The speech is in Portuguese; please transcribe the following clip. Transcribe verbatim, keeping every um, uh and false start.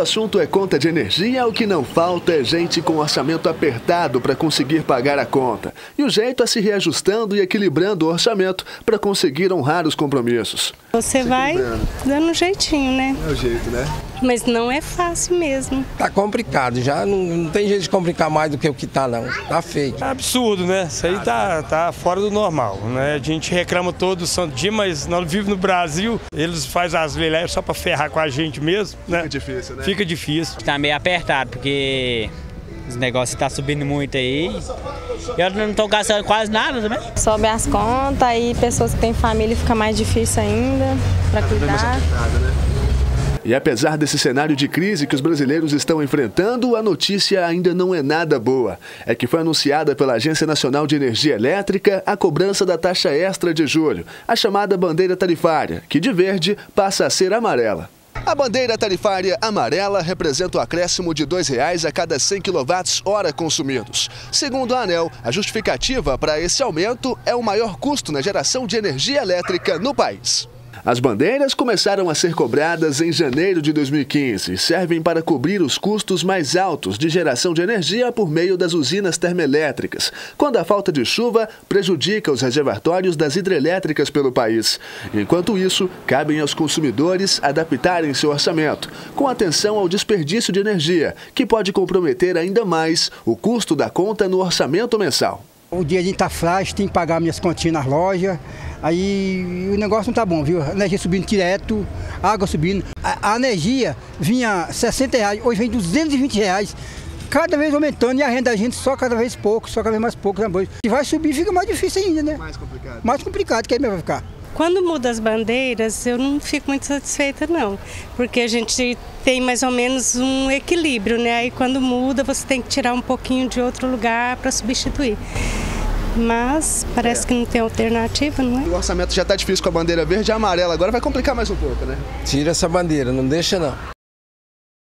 assunto é conta de energia, o que não falta é gente com orçamento apertado para conseguir pagar a conta. E o jeito é se reajustando e equilibrando o orçamento para conseguir honrar os compromissos. Você vai dando um jeitinho, né? É o jeito, né? Mas não é fácil mesmo. Tá complicado, já não, não tem jeito de complicar mais do que o que tá, não. Tá feio. É absurdo, né? Isso aí tá, tá fora do normal, né? A gente reclama todo santo dia, mas nós vivemos no Brasil, eles fazem as leis só para ferrar com a gente mesmo, né? Fica difícil, né? Fica difícil. Tá meio apertado, porque os negócios tá subindo muito aí. Eu não tô gastando quase nada também. Sobe as contas e pessoas que têm família fica mais difícil ainda para cuidar. E apesar desse cenário de crise que os brasileiros estão enfrentando, a notícia ainda não é nada boa. É que foi anunciada pela Agência Nacional de Energia Elétrica a cobrança da taxa extra de julho, a chamada bandeira tarifária, que de verde passa a ser amarela. A bandeira tarifária amarela representa o acréscimo de dois reais a cada cem quilowatt-hora consumidos. Segundo a ANEEL, a justificativa para esse aumento é o maior custo na geração de energia elétrica no país. As bandeiras começaram a ser cobradas em janeiro de dois mil e quinze e servem para cobrir os custos mais altos de geração de energia por meio das usinas termoelétricas, quando a falta de chuva prejudica os reservatórios das hidrelétricas pelo país. Enquanto isso, cabem aos consumidores adaptarem seu orçamento, com atenção ao desperdício de energia, que pode comprometer ainda mais o custo da conta no orçamento mensal. O dia a gente tá frágil, tem que pagar minhas continhas nas lojas, aí o negócio não tá bom, viu? A energia subindo direto, água subindo. A, a energia vinha sessenta reais, hoje vem duzentos e vinte reais, cada vez aumentando e a renda da gente só cada vez pouco, só cada vez mais pouco. E vai subir, fica mais difícil ainda, né? Mais complicado. Mais complicado, que aí mesmo vai ficar. Quando muda as bandeiras, eu não fico muito satisfeita não, porque a gente tem mais ou menos um equilíbrio, né? Aí quando muda, você tem que tirar um pouquinho de outro lugar para substituir. Mas parece é. que não tem alternativa, não é? O orçamento já está difícil com a bandeira verde e amarela, agora vai complicar mais um pouco, né? Tira essa bandeira, não deixa não.